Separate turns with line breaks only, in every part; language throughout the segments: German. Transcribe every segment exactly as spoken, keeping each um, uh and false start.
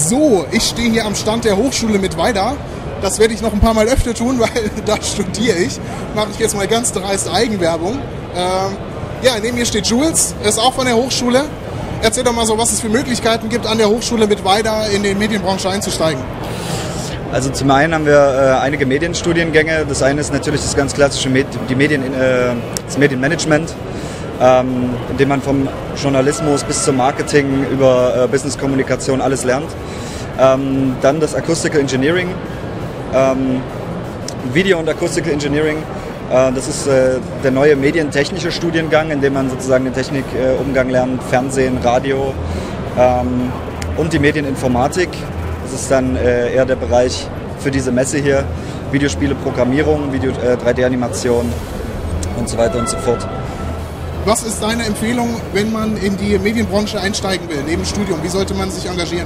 So, ich stehe hier am Stand der Hochschule Mittweida. Das werde ich noch ein paar Mal öfter tun, weil da studiere ich. Mache ich jetzt mal ganz dreist Eigenwerbung. Ähm, ja, neben mir steht Jules, er ist auch von der Hochschule. Erzähl doch mal so, was es für Möglichkeiten gibt, an der Hochschule Mittweida in die Medienbranche einzusteigen.
Also zum einen haben wir äh, einige Medienstudiengänge. Das eine ist natürlich das ganz klassische Med die Medien, äh, das Medienmanagement, ähm, in dem man vom Journalismus bis zum Marketing über äh, Businesskommunikation alles lernt. Ähm, dann das Acoustical Engineering, ähm, Video und Acoustical Engineering. Äh, das ist äh, der neue medientechnische Studiengang, in dem man sozusagen den Technikumgang lernt, Fernsehen, Radio ähm, und die Medieninformatik. Das ist dann äh, eher der Bereich für diese Messe hier, Videospiele, Programmierung, Video, äh, drei D-Animation und so weiter und so fort.
Was ist deine Empfehlung, wenn man in die Medienbranche einsteigen will, neben Studium? Wie sollte man sich engagieren?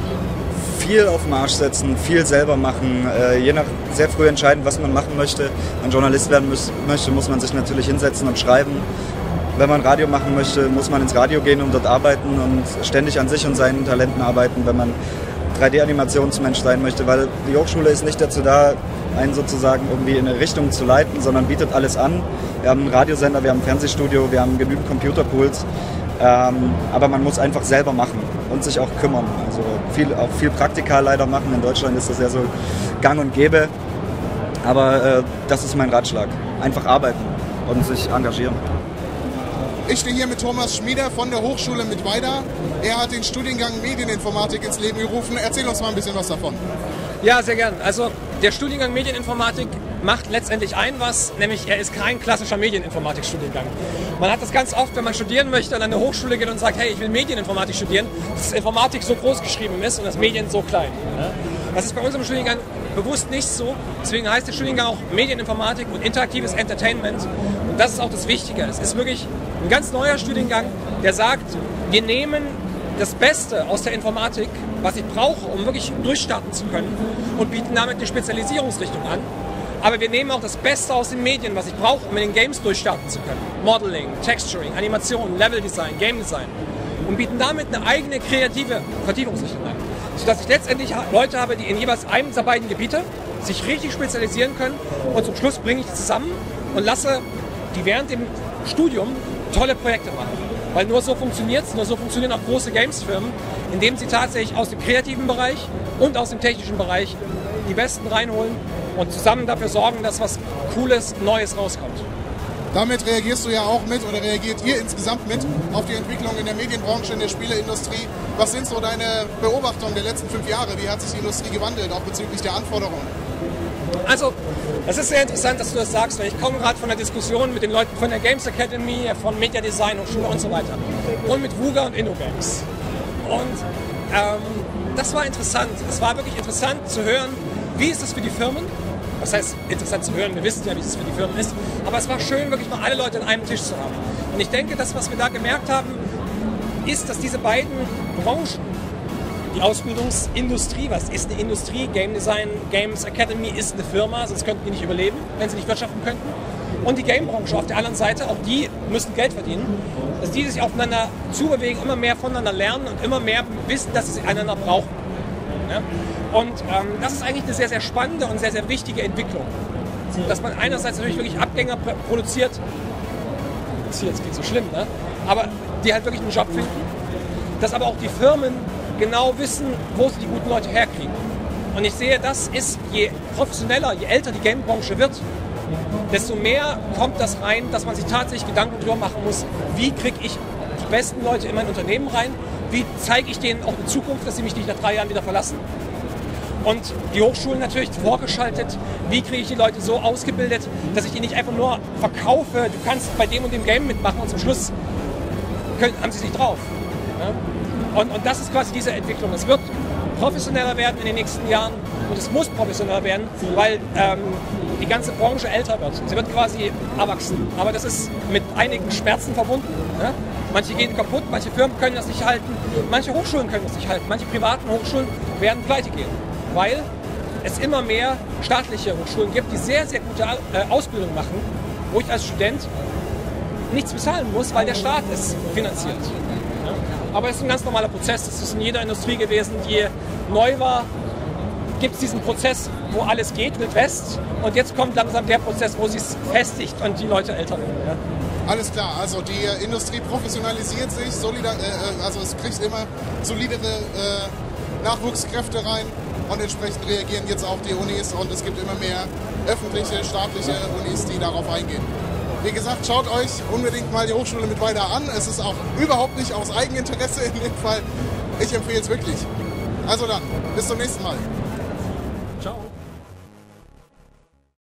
Viel auf den Marsch setzen, viel selber machen, äh, je nach sehr früh entscheiden, was man machen möchte. Wenn man Journalist werden muss, möchte, muss man sich natürlich hinsetzen und schreiben. Wenn man Radio machen möchte, muss man ins Radio gehen und dort arbeiten und ständig an sich und seinen Talenten arbeiten, wenn man drei D-Animationsmensch sein möchte, weil die Hochschule ist nicht dazu da, einen sozusagen irgendwie in eine Richtung zu leiten, sondern bietet alles an. Wir haben einen Radiosender, wir haben ein Fernsehstudio, wir haben genügend Computerpools, ähm, aber man muss einfach selber machen und sich auch kümmern. Also viel, auch viel Praktika leider machen. In Deutschland ist das ja so gang und gäbe, aber äh, das ist mein Ratschlag. Einfach arbeiten und sich engagieren.
Ich stehe hier mit Thomas Schmieder von der Hochschule Mittweida. Er hat den Studiengang Medieninformatik ins Leben gerufen. Erzähl uns mal ein bisschen was davon.
Ja, sehr gern. Also der Studiengang Medieninformatik macht letztendlich ein was, nämlich er ist kein klassischer Medieninformatik-Studiengang. Man hat das ganz oft, wenn man studieren möchte und an eine Hochschule geht und sagt, hey, ich will Medieninformatik studieren, dass Informatik so groß geschrieben ist und das Medien so klein. Das ist bei unserem Studiengang bewusst nicht so. Deswegen heißt der Studiengang auch Medieninformatik und interaktives Entertainment. Und das ist auch das Wichtige. Es ist wirklich ein ganz neuer Studiengang, der sagt, wir nehmen das Beste aus der Informatik, was ich brauche, um wirklich durchstarten zu können, und bieten damit eine Spezialisierungsrichtung an. Aber wir nehmen auch das Beste aus den Medien, was ich brauche, um in den Games durchstarten zu können. Modeling, Texturing, Animation, Leveldesign, Game Design. Und bieten damit eine eigene kreative Vertiefungsrichtung an. Sodass ich letztendlich Leute habe, die in jeweils einem dieser beiden Gebiete sich richtig spezialisieren können, und zum Schluss bringe ich die zusammen und lasse die während dem Studium tolle Projekte machen. Weil nur so funktioniert es, nur so funktionieren auch große Games-Firmen, indem sie tatsächlich aus dem kreativen Bereich und aus dem technischen Bereich die Besten reinholen und zusammen dafür sorgen, dass was Cooles, Neues rauskommt.
Damit reagierst du ja auch mit, oder reagiert ihr insgesamt mit, auf die Entwicklung in der Medienbranche, in der Spieleindustrie. Was sind so deine Beobachtungen der letzten fünf Jahre? Wie hat sich die Industrie gewandelt, auch bezüglich der Anforderungen?
Also, es ist sehr interessant, dass du das sagst, weil ich komme gerade von der Diskussion mit den Leuten von der Games Academy, von Media Design Hochschule und so weiter. Und mit Wuga und InnoGames. Und ähm, das war interessant. Es war wirklich interessant zu hören, wie ist es für die Firmen. Was heißt interessant zu hören, wir wissen ja, wie es für die Firmen ist. Aber es war schön, wirklich mal alle Leute an einem Tisch zu haben. Und ich denke, das, was wir da gemerkt haben, ist, dass diese beiden Branchen, die Ausbildungsindustrie, was ist eine Industrie? Game Design, Games Academy ist eine Firma, sonst könnten die nicht überleben, wenn sie nicht wirtschaften könnten. Und die Gamebranche auf der anderen Seite, auch die müssen Geld verdienen, dass die sich aufeinander zubewegen, immer mehr voneinander lernen und immer mehr wissen, dass sie einander brauchen. Ja? Und ähm, das ist eigentlich eine sehr, sehr spannende und sehr, sehr wichtige Entwicklung. Dass man einerseits natürlich wirklich Abgänger produziert, das hier jetzt geht so schlimm, ne? Aber die halt wirklich einen Job finden, dass aber auch die Firmen genau wissen, wo sie die guten Leute herkriegen. Und ich sehe, das ist, je professioneller, je älter die Gamebranche wird, desto mehr kommt das rein, dass man sich tatsächlich Gedanken darüber machen muss, wie kriege ich die besten Leute in mein Unternehmen rein, wie zeige ich denen auch eine Zukunft, dass sie mich nicht nach drei Jahren wieder verlassen. Und die Hochschulen natürlich vorgeschaltet, wie kriege ich die Leute so ausgebildet, dass ich die nicht einfach nur verkaufe, du kannst bei dem und dem Game mitmachen und zum Schluss können, haben sie es nicht drauf. Ja? Und, und das ist quasi diese Entwicklung. Es wird professioneller werden in den nächsten Jahren und es muss professioneller werden, weil ähm, die ganze Branche älter wird. Sie wird quasi erwachsen. Aber das ist mit einigen Schmerzen verbunden. Ne? Manche gehen kaputt, manche Firmen können das nicht halten, manche Hochschulen können das nicht halten, manche privaten Hochschulen werden pleite gehen, weil es immer mehr staatliche Hochschulen gibt, die sehr, sehr gute äh, Ausbildung machen, wo ich als Student nichts bezahlen muss, weil der Staat es finanziert. Ja. Aber es ist ein ganz normaler Prozess. Das ist in jeder Industrie gewesen, die neu war. Gibt es diesen Prozess, wo alles geht, Wild West. Und jetzt kommt langsam der Prozess, wo sich festigt und die Leute älter werden. Ja.
Alles klar, also die Industrie professionalisiert sich, solidar, äh, also es kriegt immer solidere äh, Nachwuchskräfte rein und entsprechend reagieren jetzt auch die Unis und es gibt immer mehr öffentliche, staatliche Unis, die darauf eingehen. Wie gesagt, schaut euch unbedingt mal die Hochschule Mittweida an. Es ist auch überhaupt nicht aus Eigeninteresse in dem Fall. Ich empfehle es wirklich. Also dann, bis zum nächsten Mal.